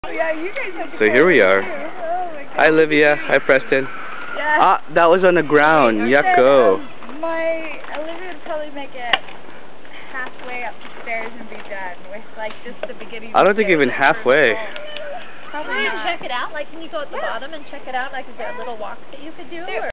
Yeah, you guys have to So here we are. Oh my God. Hi, Olivia. Hi, Preston. Yeah. Ah, that was on the ground. Yucko. Olivia would probably make it halfway up the stairs and be done with like just the beginning. I don't think even halfway. Probably Can you not. check it out? Like, can you go at the bottom and check it out? Like, is there a little walk that you could do? Or?